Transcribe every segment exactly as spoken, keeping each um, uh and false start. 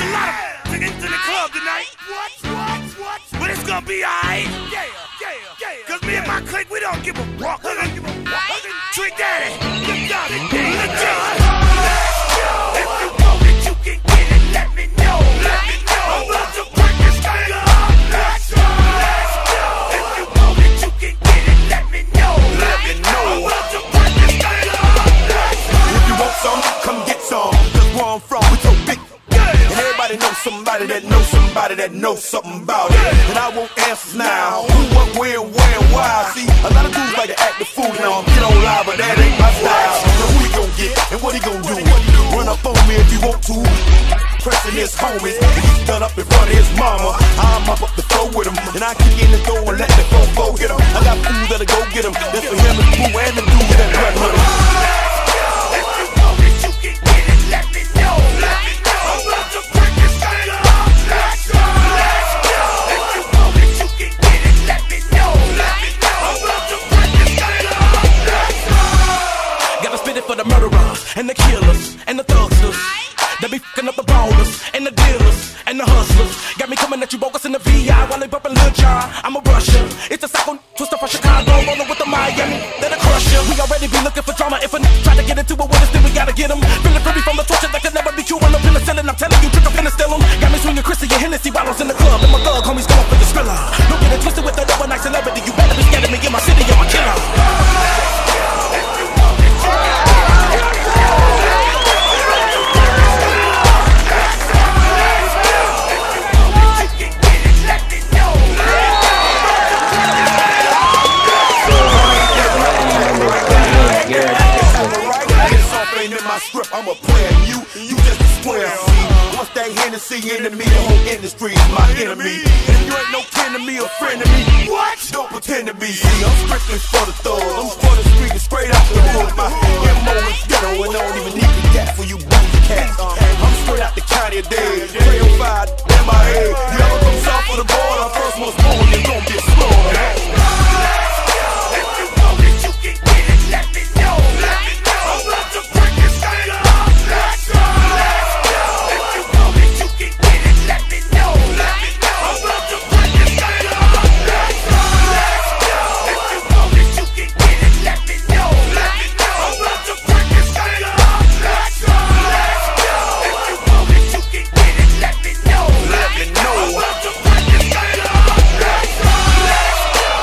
a lot of niggas in the club tonight. What? What? What? But it's gonna be alright. Yeah, yeah, yeah. Cause me and my clique, we don't give a fuck. We don't give a fuck. Trick Daddy, good job, good job. If you want it, you can get it. Let me know. Let me know. I'm about to break this thing up. Let's go. Let's go. If you want it, you can get it. Let me know. Let me know. I'm about to break this thing up. Let's go. If you want some, come get some. Cause where I'm from, we so big. And everybody knows somebody that knows somebody that knows something about it. And I want answers now. Who, what, where, where, and why? See, a lot of dudes like to act the fool now. Get on live, but that ain't my style. So who he gon' get and what he gon' do? Run up on me if you want to. Pressing his homies, he's done up in front of his mama. I'm up up the floor with him, and I kick in the door and let the fofo hit him. I got food that'll go get him. That's for him and Pooh and the dude that run with him. If you want it, you can get it. Let me know. Let me know. I'm about to break this thing up. Let's go. Let's go. If you want it, you can get it. Let me know. Let me know. I'm about to break this thing up. Let's go. Gotta spit it for the murderers and the killers and the thugsters. They be fucking up the ballers and the dealers and the hustlers. Got me coming at you bogus in the V I while they bumping Lil Jon. I'm a Russia. It's a psycho twister from Chicago, rolling with the Miami. They're the crusher. We already be looking for drama. If a n try to get into it with us, then we gotta get them. Feeling free from the torture that could never be cured. No penicillin, I'm telling you, trick up in the still 'em. Got me swinging Chrissy and Hennessy bottles in the club. And my thug homies going for the thriller. Don't get it twisted with the overnight celebrity. You better be scared of me in my city, I'm a killer. I'm a player, you, you just a square. See, once that Hennessy into me, the whole industry is my enemy. And you ain't no kin to me or friend to me. What? Don't pretend to be. See, I'm strictly for the thugs. I'm for the street and straight out the hood. My M O is ghetto and I don't even need the gas for you boozy cats. I'm straight out the county of dead. three oh five in my head. You ever come south of the border? First one's born, you're gonna get slaughtered. If you want it, you can get it. Let me know. Let me know. I'm about to break this thing up. Let's go. Let's go. If you want it, you can get it. Let me know. Let me know. I'm about to break this thing up. Let's go. Let's go. If you want it, you can get it. Let me know. Let me know. I'm about to break this thing up. Let's go. Let's go. If you want it, you can get it. Let me know. Let me know. I'm about to break this thing up. Let's go. Let's go.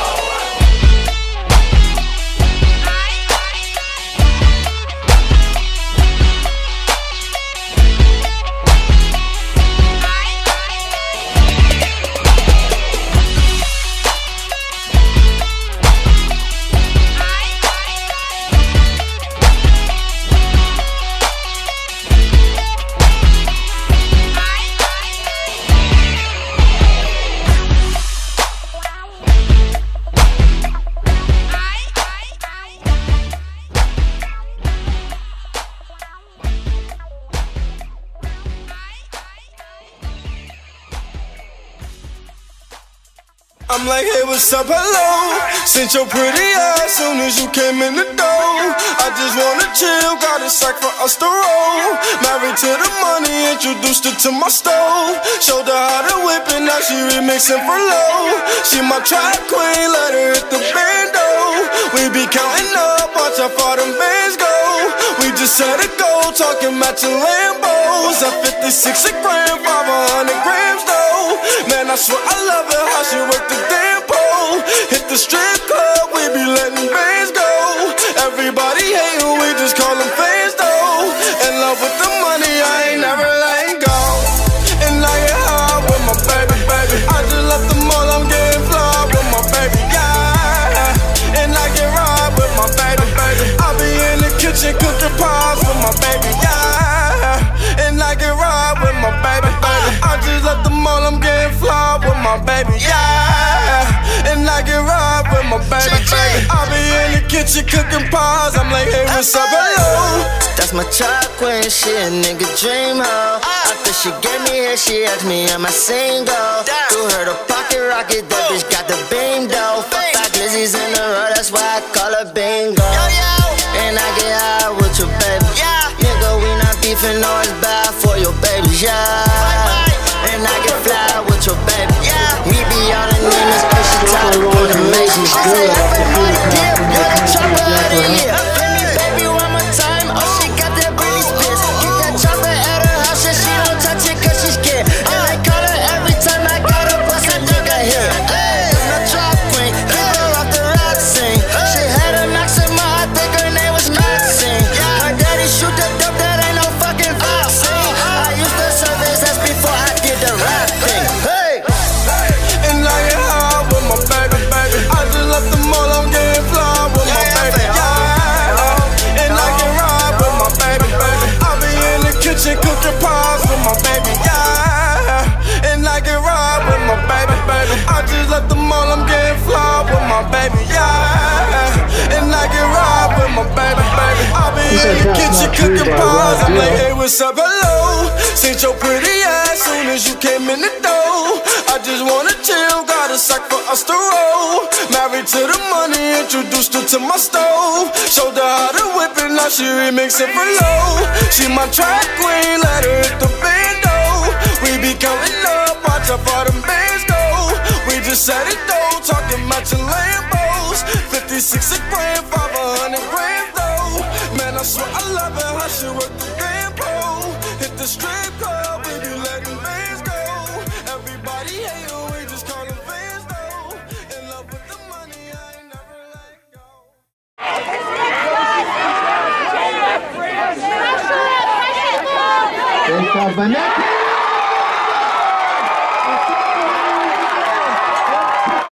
I'm like, hey, what's up, hello? Sent your pretty ass soon as you came in the door. I just wanna chill, got a sack for us to roll. Married to the money, introduced her to my stove. Showed her how to whip it, now she remixing for low. She my track queen, let her hit the bando. We be counting up, watch how far them bands go. We just set a goal, talking matching Lambos. At fifty-six a gram, five hundred grams though. Man, I swear I love it, how she work the damn pole. Hit the strip club, we be letting bands go. Everybody hatin', we just call them fans though. In love with the money, I ain't never letting go. And I get high with my baby, baby. I just left the mall, I'm getting fly with my baby, yeah. And I get ride with my baby, baby. I be in the kitchen cooking pies with my baby, yeah. And I get ride with my baby, baby. I just left the mall, I'm getting fly with my baby, yeah. And I get ride with my baby, baby. I be in the kitchen cooking pies. I'm like, hey, what's up, hello? That's my child queen, she a nigga dream hoe. After she gave me here, she asked me, am I single? Threw her the pocket rocket, that bitch got the beam though. Fuck back Lizzie's in the road, that's why I call her bingo. And I get high with your baby. Nigga, we not beefing, no, it's bad for your baby, yeah. She say everybody dip, you're the chopper of the year. Hit me baby one more time, oh she got that Britney Spears. Get that chopper at her house and she don't touch it cause she scared. And I call her every time I gotta bust a nigga here. Hey, the drop queen, keep her off the rap scene. She had a Maxima, I think her name was Maxine. Her daddy shoot the dope, that ain't no fucking vaccine. I used to service that's before I did the rap thing. Hey, And I get high with my baby, baby. I just left the mall, I'm getting fly with my baby, yeah. And I can ride with my baby, baby. I be in the kitchen cooking pies with my baby, yeah. And I can ride with my baby, baby. I just left the mall, I'm getting fly with my baby, yeah. And I can ride with my baby, baby. I be in the kitchen cooking pies. I'm like, hey, what's up, hello? Seen your pretty ass soon as you came in the door. I just wanna chill, got a sack for us to roll. Married to the money, introduced her to my stove. Showed her how to whip it, now she remix it for low. She my track queen, let her hit the bando. We be counting up, watch how far them bands go. We just set it though, talking matching Lambos. fifty-six a grand, five hundred grand though. Man, I swear I love it, how she work the damn pole. Hit the strip club, we be letting bands go. Everybody hate her, we just call them fans though. In love with the money, I ain't never let go. Esta Vanessa.